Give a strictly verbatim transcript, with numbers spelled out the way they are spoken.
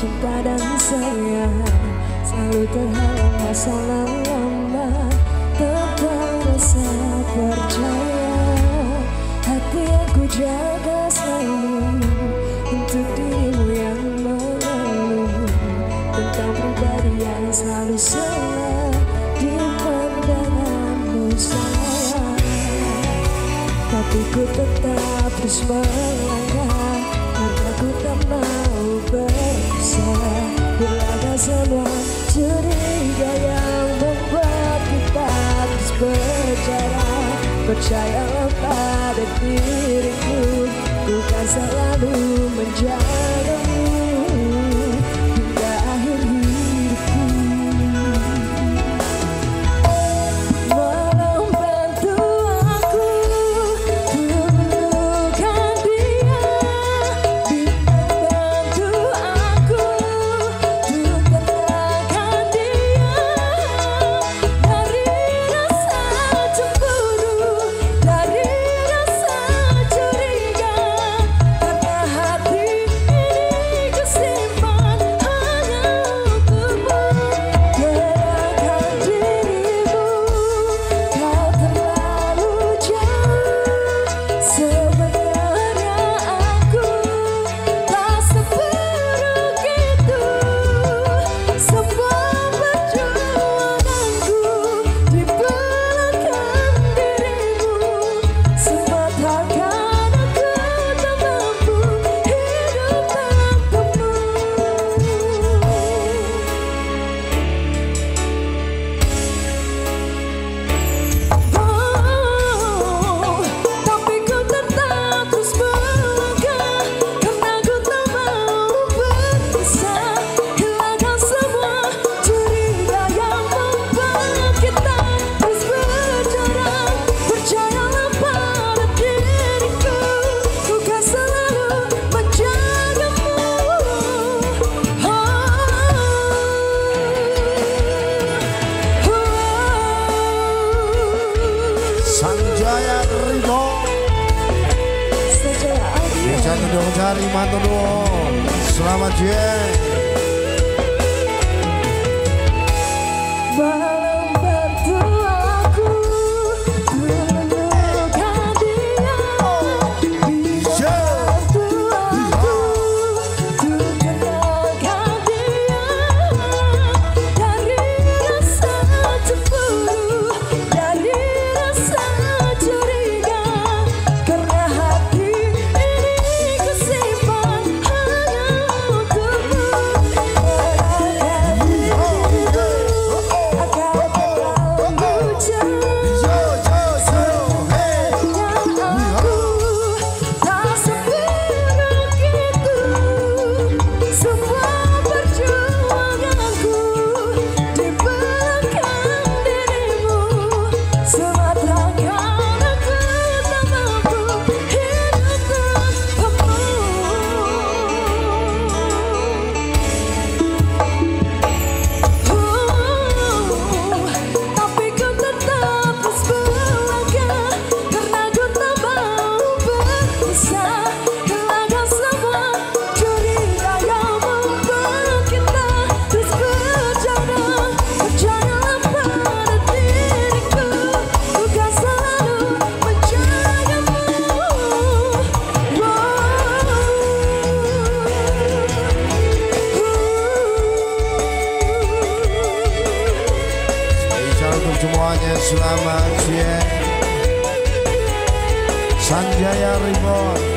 cinta dan sayang selalu terhalang masalah lama. Tentang rasa percaya, hati aku jaga selalu untuk dirimu yang mengeluh tentang pribadi yang selalu salah di pandanganmu sayang. Tapi ku tetap terus melangkah karena ku tak mau berpisah. Hilangkan semua curiga yang membuat kita terus berjarak. Percayalah pada diriku, ku kan selalu menjagamu hingga akhir hidupku. Malam bantu aku untuk melukan dia, bintang bantu aku untuk tenangkan dia dari rasa cemburu, dari rasa curiga. Karena hati ini kusimpan hanya untukmu. Gerakkan dirimu, kau terlalu jauh. Sebenarnya aku tak seburuk itu. Semua perjuanganku di belakang dirimu. Semata karena aku tak mampu hidup tanpamu. Oh, tapi ku tetap terus melangkah karena ku tak mau berpisah. Hilangkan semua curiga yang membuat kita terus berjarak. Percayalah pada diriku, ku kan selalu menjagamu. Oh, oh. Sanjaya Rimbo Saja aku bisa dong cari mantu dong. Selamat jeng. malam bantu aku untuk melukan dia, bantu aku untuk tenangkan dia dari rasa cemburu, dari rasa curiga. Karena hati ini kusimpan hanya untukmu. Gerakkan dirimu, agar terlalu jauh. Sebenarnya aku tak seburuk itu. Semua perjuanganku di belakang dirimu. Semata karena aku tak mampu hidup tanpamu. Tapi ku tetap terus melangkah karena ku tak mau berpisah. Hilangkan semua curiga yang membuat kita terus berjarak. Percayalah pada diriku, ku kan selalu menjagamu. Spesial untuk semuanya, selamat jeng. Sanjaya Rimbo.